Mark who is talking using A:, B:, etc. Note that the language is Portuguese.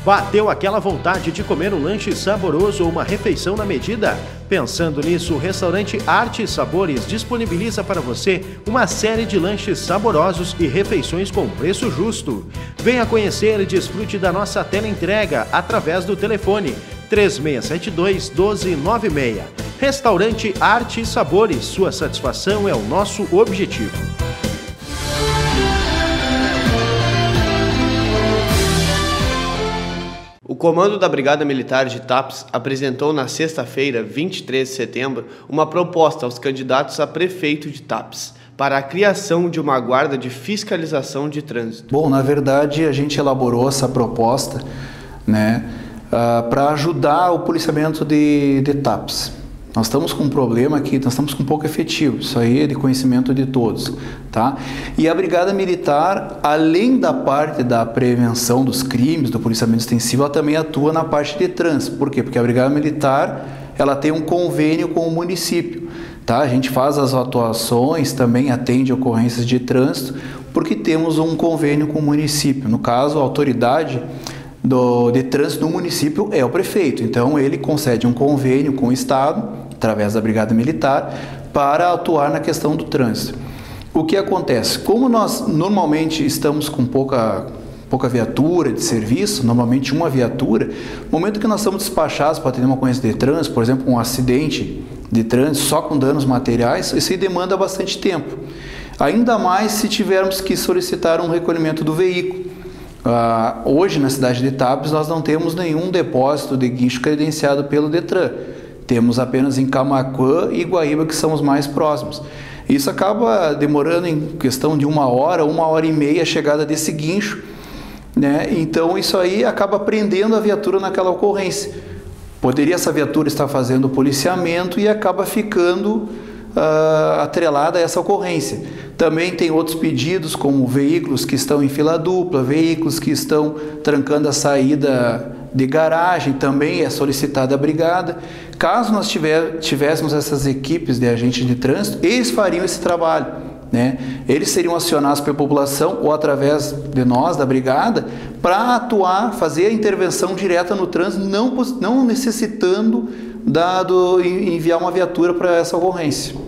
A: Bateu aquela vontade de comer um lanche saboroso ou uma refeição na medida? Pensando nisso, o restaurante Arte e Sabores disponibiliza para você uma série de lanches saborosos e refeições com preço justo. Venha conhecer e desfrute da nossa teleentrega através do telefone 3672-1296. Restaurante Arte e Sabores, sua satisfação é o nosso objetivo.
B: O comando da Brigada Militar de Tapes apresentou na sexta-feira, 23 de setembro, uma proposta aos candidatos a prefeito de Tapes para a criação de uma guarda de fiscalização de trânsito.
C: Bom, na verdade, a gente elaborou essa proposta, né, para ajudar o policiamento de Tapes. Nós estamos com um problema aqui, nós estamos com pouco efetivo, isso aí é de conhecimento de todos, tá? E a Brigada Militar, além da parte da prevenção dos crimes, do policiamento extensivo, ela também atua na parte de trânsito. Por quê? Porque a Brigada Militar, ela tem um convênio com o município, tá? A gente faz as atuações, também atende ocorrências de trânsito, porque temos um convênio com o município. No caso, a autoridade de trânsito do município é o prefeito, então ele concede um convênio com o Estado, através da Brigada Militar, para atuar na questão do trânsito. O que acontece? Como nós normalmente estamos com pouca viatura de serviço, normalmente uma viatura, no momento que nós estamos despachados para atender uma ocorrência de trânsito, por exemplo, um acidente de trânsito só com danos materiais, isso aí demanda bastante tempo. Ainda mais se tivermos que solicitar um recolhimento do veículo. Hoje, na cidade de Tapes, nós não temos nenhum depósito de guincho credenciado pelo Detran. Temos apenas em Camaquã e Guaíba, que são os mais próximos. Isso acaba demorando em questão de uma hora e meia a chegada desse guincho, né? Então, isso aí acaba prendendo a viatura naquela ocorrência. Poderia essa viatura estar fazendo o policiamento e acaba ficando atrelada a essa ocorrência. Também tem outros pedidos, como veículos que estão em fila dupla, veículos que estão trancando a saída de garagem, também é solicitada a brigada. Caso nós tivéssemos essas equipes de agentes de trânsito, eles fariam esse trabalho, né? Eles seriam acionados pela população ou através de nós, da brigada, para atuar, fazer a intervenção direta no trânsito, não necessitando enviar uma viatura para essa ocorrência.